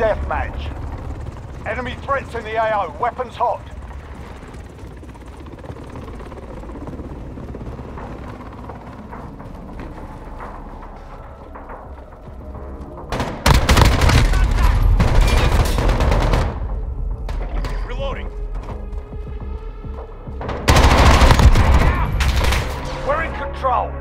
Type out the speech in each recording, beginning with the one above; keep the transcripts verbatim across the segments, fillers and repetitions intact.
deathmatch. Enemy threats in the A O. Weapons hot. Reloading. We're in control.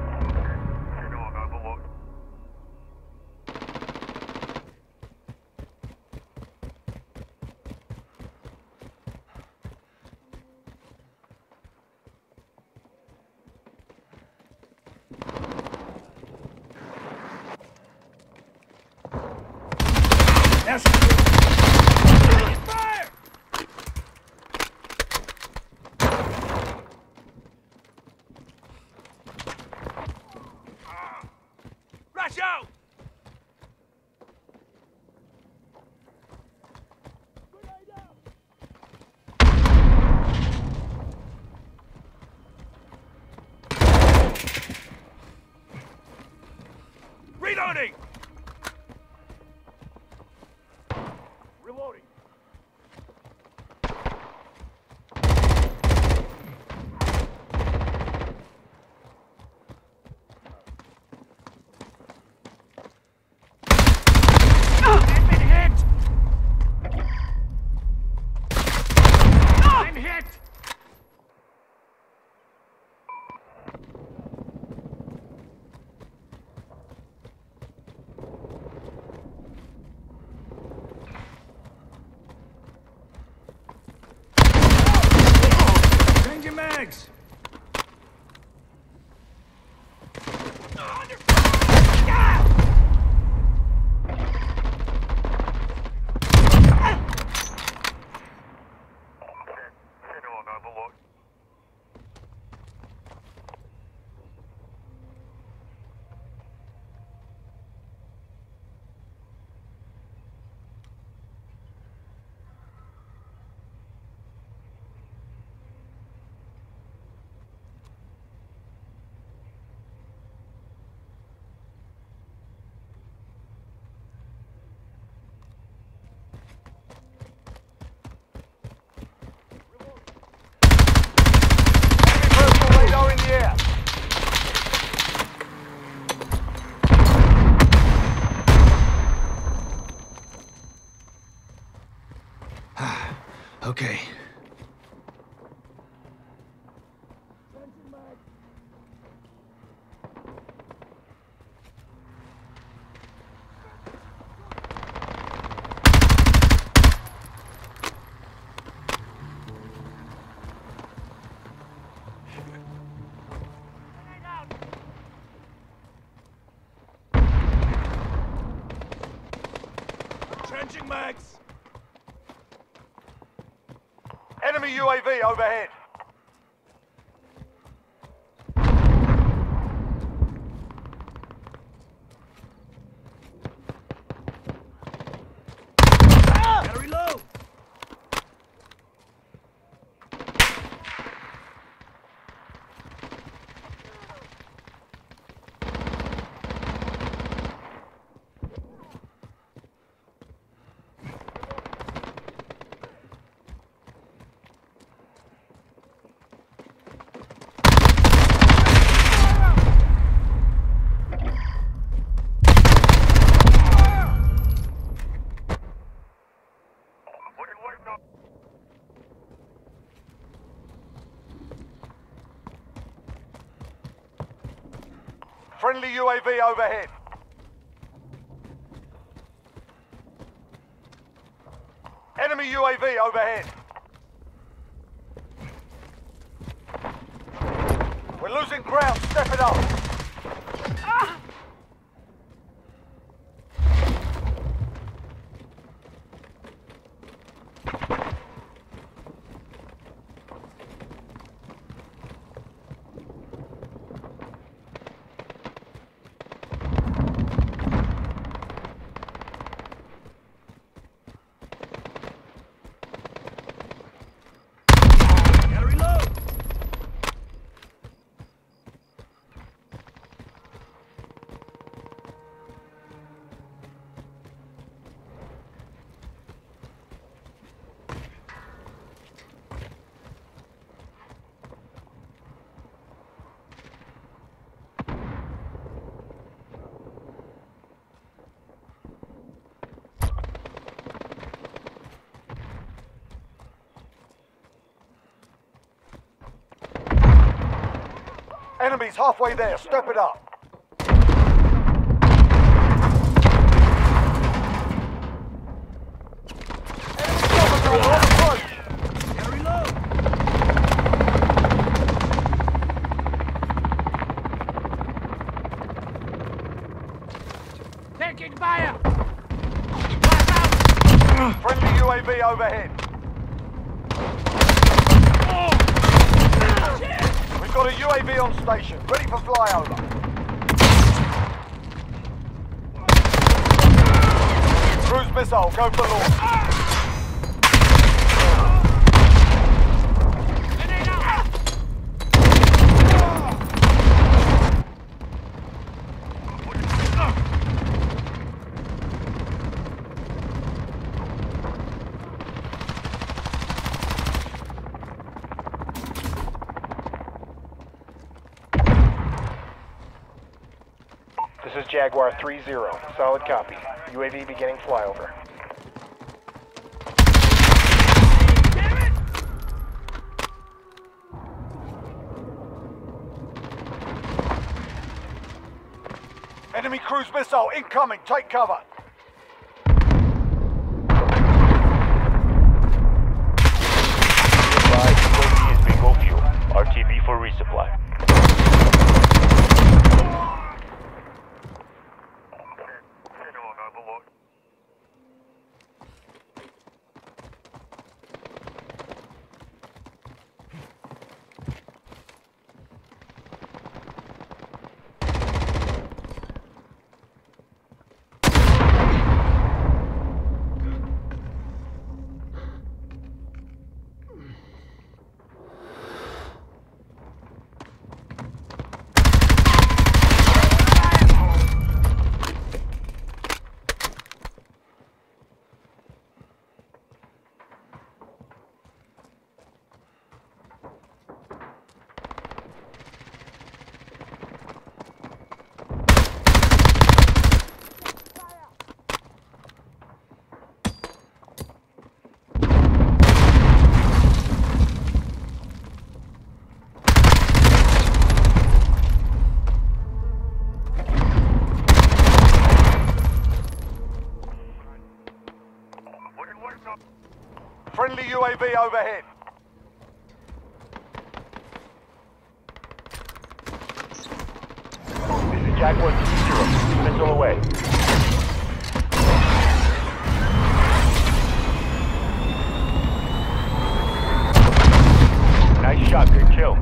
Fire! Rush out! Reloading! Reloading. I've been hit! I'm hit! Changing mags! Radar in the air. Okay. Changing mags! Enemy U A V overhead. Gotta reload! Friendly U A V overhead. Enemy U A V overhead. We're losing ground. Step it up. Gotta reload! Enemies halfway there, step it up. Enemy on approach. Gotta reload. Taking fire. Friendly U A V overhead. We've got a U A V on station, ready for flyover. Cruise missile, go for launch. This is Jaguar three zero. Solid copy. U A V beginning flyover. Enemy cruise missile incoming, take cover. Advised U A V is bingo fuel. R T B for resupply. Friendly U A V overhead. This is Jaguar three zero. Missile away. Nice shot, good kill.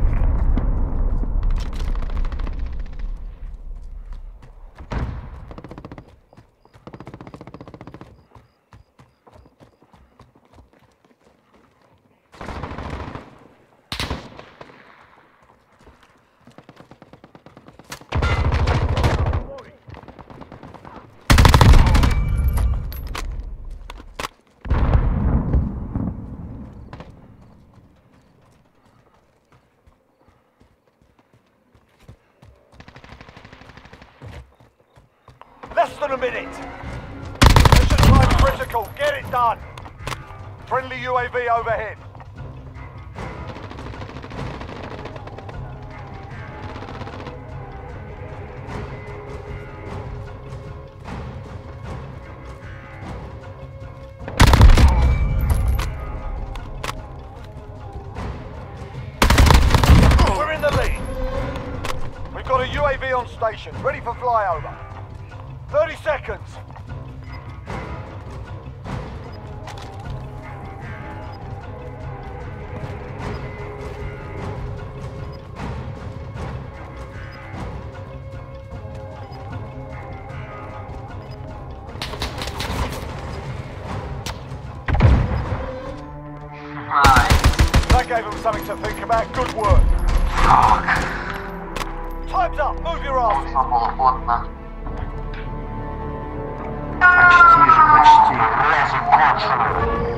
Less than a minute. Mission time critical. Get it done. Friendly U A V overhead. We're in the lead. We've got a U A V on station, ready for flyover. thirty seconds. That gave them something to think about. Good work. Time's up. Move your asses. Почти, почти. Лазим кончено.